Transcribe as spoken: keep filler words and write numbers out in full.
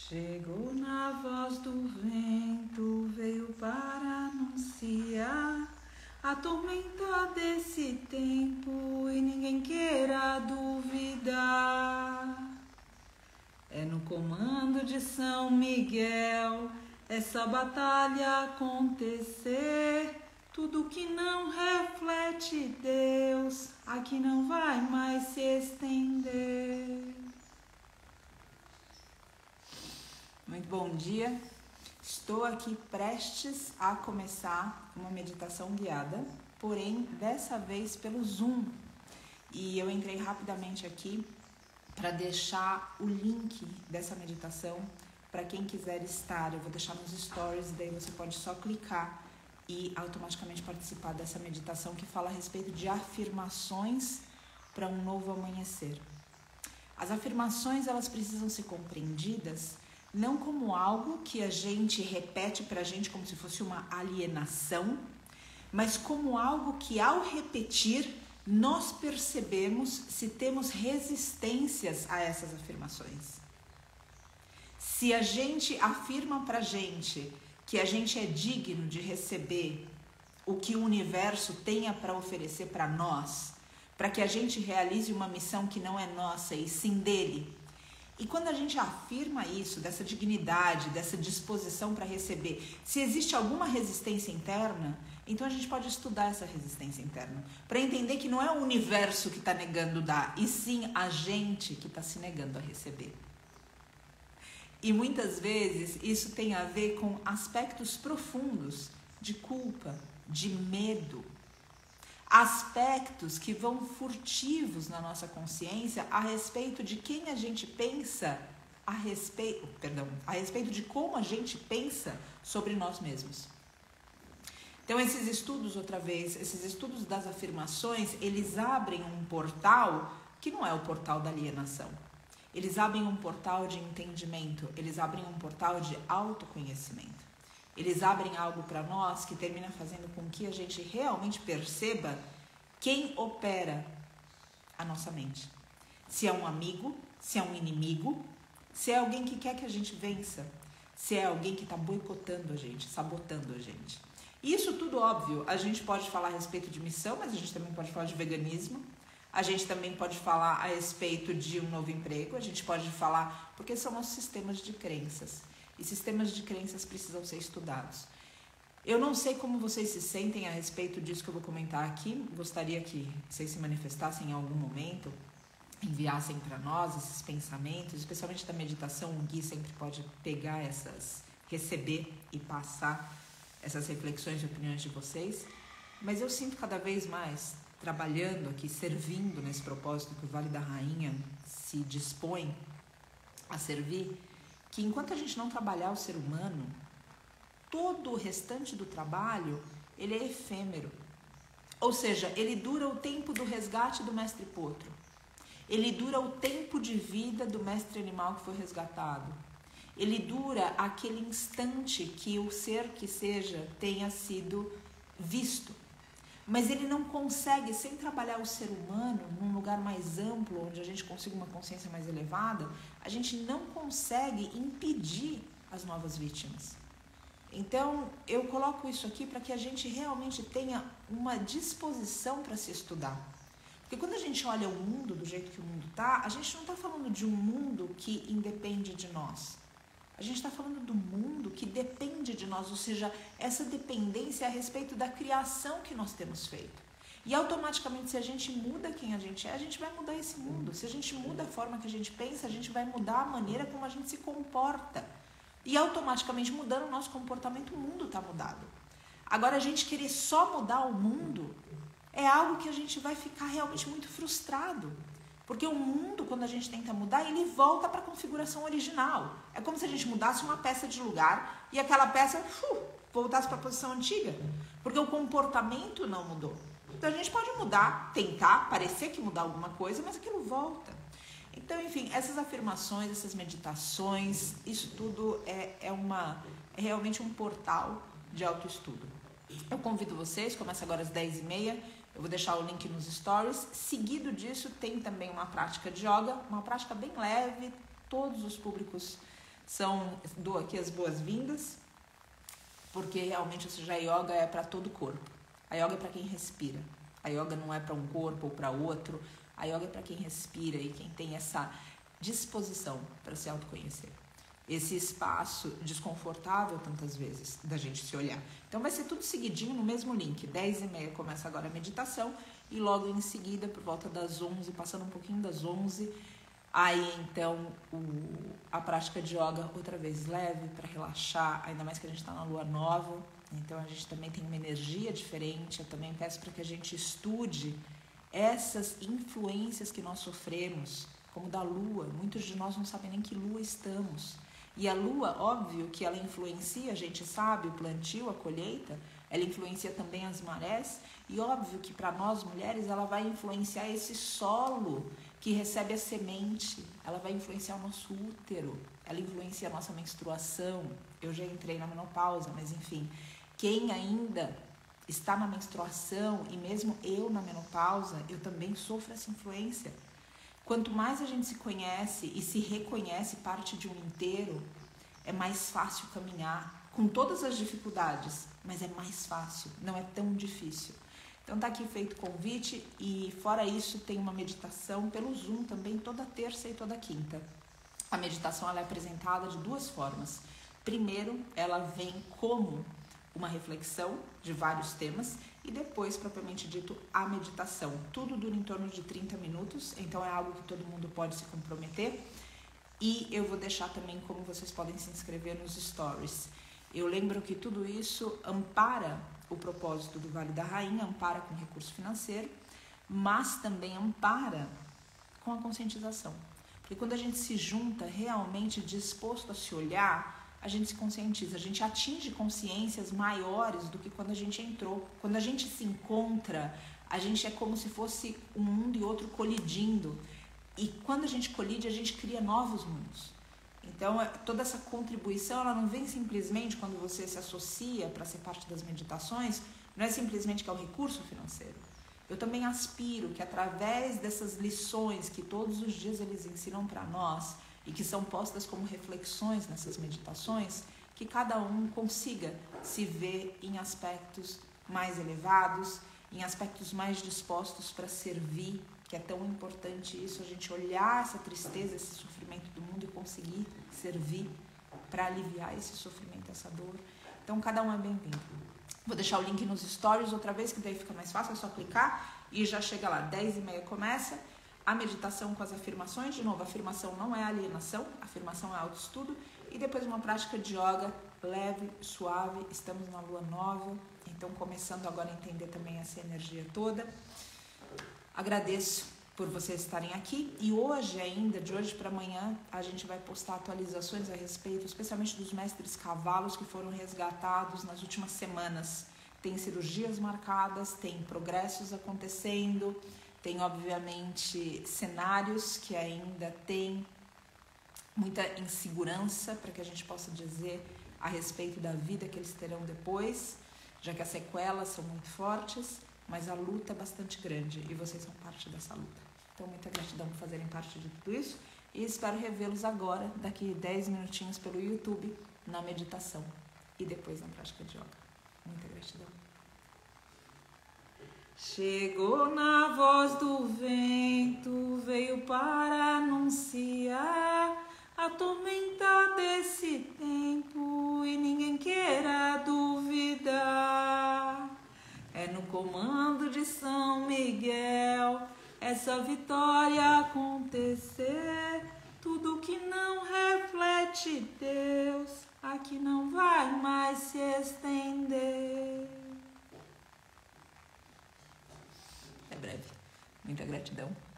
Chegou na voz do vento, veio para anunciar a tormenta desse tempo e ninguém queira duvidar. É no comando de São Miguel essa batalha acontecer. Tudo que não reflete Deus aqui não vai mais se estender. Muito bom dia. Estou aqui prestes a começar uma meditação guiada, porém dessa vez pelo Zoom. E eu entrei rapidamente aqui para deixar o link dessa meditação para quem quiser estar. Eu vou deixar nos stories, daí você pode só clicar e automaticamente participar dessa meditação que fala a respeito de afirmações para um novo amanhecer. As afirmações, elas precisam ser compreendidas não como algo que a gente repete para a gente como se fosse uma alienação, mas como algo que ao repetir nós percebemos se temos resistências a essas afirmações. Se a gente afirma para a gente que a gente é digno de receber o que o universo tenha para oferecer para nós, para que a gente realize uma missão que não é nossa e sim dele. E quando a gente afirma isso, dessa dignidade, dessa disposição para receber, se existe alguma resistência interna, então a gente pode estudar essa resistência interna, para entender que não é o universo que está negando dar, e sim a gente que está se negando a receber. E muitas vezes isso tem a ver com aspectos profundos de culpa, de medo, aspectos que vão furtivos na nossa consciência a respeito de quem a gente pensa, a respeito, perdão, a respeito de como a gente pensa sobre nós mesmos. Então esses estudos, outra vez, esses estudos das afirmações, eles abrem um portal que não é o portal da alienação. Eles abrem um portal de entendimento, eles abrem um portal de autoconhecimento. Eles abrem algo para nós que termina fazendo com que a gente realmente perceba quem opera a nossa mente. Se é um amigo, se é um inimigo, se é alguém que quer que a gente vença, se é alguém que está boicotando a gente, sabotando a gente. Isso tudo, óbvio, a gente pode falar a respeito de missão, mas a gente também pode falar de veganismo. A gente também pode falar a respeito de um novo emprego, a gente pode falar, porque são nossos sistemas de crenças. E sistemas de crenças precisam ser estudados. Eu não sei como vocês se sentem a respeito disso que eu vou comentar aqui. Gostaria que vocês se manifestassem em algum momento, enviassem para nós esses pensamentos, especialmente da meditação. O Gui sempre pode pegar essas, receber e passar essas reflexões e opiniões de vocês. Mas eu sinto cada vez mais, trabalhando aqui, servindo nesse propósito que o Vale da Rainha se dispõe a servir, que enquanto a gente não trabalhar o ser humano, todo o restante do trabalho, ele é efêmero. Ou seja, ele dura o tempo do resgate do mestre potro. Ele dura o tempo de vida do mestre animal que foi resgatado. Ele dura aquele instante que o ser que seja tenha sido visto. Mas ele não consegue, sem trabalhar o ser humano num lugar mais amplo, onde a gente consiga uma consciência mais elevada, a gente não consegue impedir as novas vítimas. Então, eu coloco isso aqui para que a gente realmente tenha uma disposição para se estudar. Porque quando a gente olha o mundo do jeito que o mundo está, a gente não está falando de um mundo que independe de nós. A gente está falando do mundo que depende de nós, ou seja, essa dependência é a respeito da criação que nós temos feito. E automaticamente, se a gente muda quem a gente é, a gente vai mudar esse mundo. Se a gente muda a forma que a gente pensa, a gente vai mudar a maneira como a gente se comporta. E automaticamente, mudando o nosso comportamento, o mundo está mudado. Agora, a gente querer só mudar o mundo é algo que a gente vai ficar realmente muito frustrado. Porque o mundo, quando a gente tenta mudar, ele volta para a configuração original. É como se a gente mudasse uma peça de lugar e aquela peça uh, voltasse para a posição antiga. Porque o comportamento não mudou. Então a gente pode mudar, tentar, parecer que mudar alguma coisa, mas aquilo volta. Então, enfim, essas afirmações, essas meditações, isso tudo é, é, uma, é realmente um portal de autoestudo. Eu convido vocês, começa agora às dez e meia. Eu vou deixar o link nos stories. Seguido disso, tem também uma prática de yoga, uma prática bem leve. Todos os públicos São, dou aqui as boas-vindas, porque realmente a yoga é para todo o corpo. A yoga é para quem respira. A yoga não é para um corpo ou para outro. A yoga é para quem respira e quem tem essa disposição para se autoconhecer. Esse espaço desconfortável, tantas vezes, da gente se olhar. Então vai ser tudo seguidinho no mesmo link. dez e meia começa agora a meditação e logo em seguida, por volta das onze, passando um pouquinho das onze, aí então o, a prática de yoga outra vez leve para relaxar, ainda mais que a gente está na lua nova, então a gente também tem uma energia diferente. Eu também peço para que a gente estude essas influências que nós sofremos, como da lua. Muitos de nós não sabem nem que lua estamos. E a lua, óbvio que ela influencia, a gente sabe, o plantio, a colheita, ela influencia também as marés, e óbvio que para nós mulheres ela vai influenciar esse solo que recebe a semente, ela vai influenciar o nosso útero, ela influencia a nossa menstruação. Eu já entrei na menopausa, mas enfim, quem ainda está na menstruação, e mesmo eu na menopausa, eu também sofro essa influência. Quanto mais a gente se conhece e se reconhece parte de um inteiro, é mais fácil caminhar, com todas as dificuldades, mas é mais fácil, não é tão difícil. Então tá aqui feito o convite, e fora isso tem uma meditação pelo Zoom também toda terça e toda quinta. A meditação ela é apresentada de duas formas. Primeiro, ela vem como uma reflexão de vários temas, e depois, propriamente dito, a meditação. Tudo dura em torno de trinta minutos, então é algo que todo mundo pode se comprometer. E eu vou deixar também como vocês podem se inscrever nos stories. Eu lembro que tudo isso ampara o propósito do Vale da Rainha, ampara com recurso financeiro, mas também ampara com a conscientização. Porque quando a gente se junta realmente disposto a se olhar, a gente se conscientiza, a gente atinge consciências maiores do que quando a gente entrou. Quando a gente se encontra, a gente é como se fosse um mundo e outro colidindo. E quando a gente colide, a gente cria novos mundos. Então, toda essa contribuição, ela não vem simplesmente quando você se associa para ser parte das meditações, não é simplesmente que é o recurso financeiro. Eu também aspiro que através dessas lições que todos os dias eles ensinam para nós, e que são postas como reflexões nessas meditações, que cada um consiga se ver em aspectos mais elevados, em aspectos mais dispostos para servir, que é tão importante isso, a gente olhar essa tristeza, esse sofrimento do mundo e conseguir servir para aliviar esse sofrimento, essa dor. Então, cada um é bem-vindo. Vou deixar o link nos stories outra vez, que daí fica mais fácil, é só clicar e já chega lá. dez e meia começa. A meditação com as afirmações, de novo, a afirmação não é alienação, a afirmação é autoestudo, e depois uma prática de yoga leve, suave. Estamos na lua nova, então começando agora a entender também essa energia toda. Agradeço por vocês estarem aqui, e hoje ainda, de hoje para amanhã, a gente vai postar atualizações a respeito, especialmente dos mestres cavalos que foram resgatados nas últimas semanas. Tem cirurgias marcadas, tem progressos acontecendo, tem, obviamente, cenários que ainda tem muita insegurança para que a gente possa dizer a respeito da vida que eles terão depois, já que as sequelas são muito fortes, mas a luta é bastante grande e vocês são parte dessa luta. Então, muita gratidão por fazerem parte de tudo isso e espero revê-los agora, daqui dez minutinhos pelo YouTube, na meditação e depois na prática de yoga. Muita gratidão. Chegou na voz do vento, veio para anunciar a tormenta desse tempo e ninguém queira duvidar. É no comando de São Miguel essa vitória acontecer. Tudo que não reflete Deus aqui não vai mais se estender. É breve. Muita gratidão.